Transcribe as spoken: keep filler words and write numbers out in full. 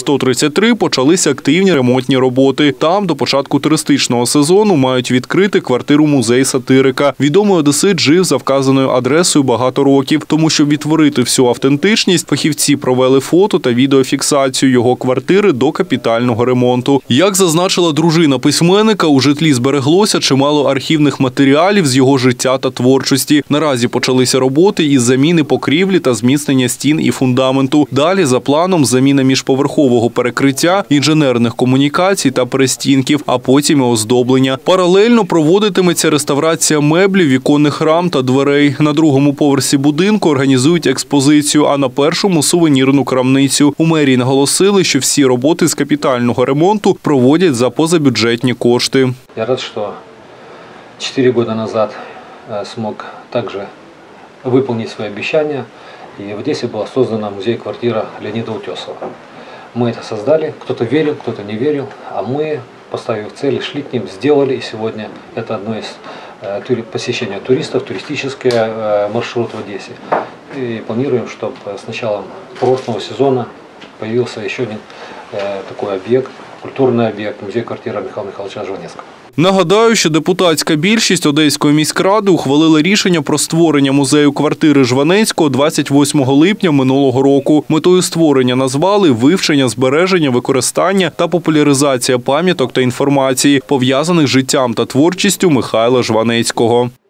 сто тридцять три почалися активні ремонтні роботи. Там до початку туристичного сезону мають відкрити квартиру-музей сатирика. Відомий одесит жив за вказаною адресою багато років. Тому, щоб відтворити всю автентичність, фахівці провели фото та відеофіксацію його квартири до капітального ремонту. Як зазначила дружина письменника, у житлі збереглося чимало архівних матеріалів з його життя та творчості. Наразі почалися роботи із заміни покрівлі та зміцнення стін і фундаменту. Далі, за планом, заміна міжповерхового перекриття, інженерних комунікацій та перестінків, а потім і оздоблення. Паралельно проводитиметься реставрація меблів, віконних рам та дверей. На другому поверсі будинку організують експозицію, а на першому – сувенірну крамницю. У мерії наголосили, що всі роботи з капітального ремонту проводять за позабюджетні кошти. Я рад, що чотири роки назад змог також виконати свої обіцяння. И в Одессе была создана музей-квартира Леонида Утесова. Мы это создали, кто-то верил, кто-то не верил, а мы, поставив цель, шли к ним, сделали. И сегодня это одно из э, посещения туристов, туристический э, маршрут в Одессе. И планируем, чтобы с началом прошлого сезона появился еще один э, такой объект, культурный объект, музей-квартира Михайла Михайловича Жванецького. Нагадаю, що депутатська більшість Одеської міськради ухвалила рішення про створення музею квартири Жванецького двадцять восьмого липня минулого року. Метою створення назвали вивчення, збереження, використання та популяризація пам'яток та інформації, пов'язаних з життям та творчістю Михайла Жванецького.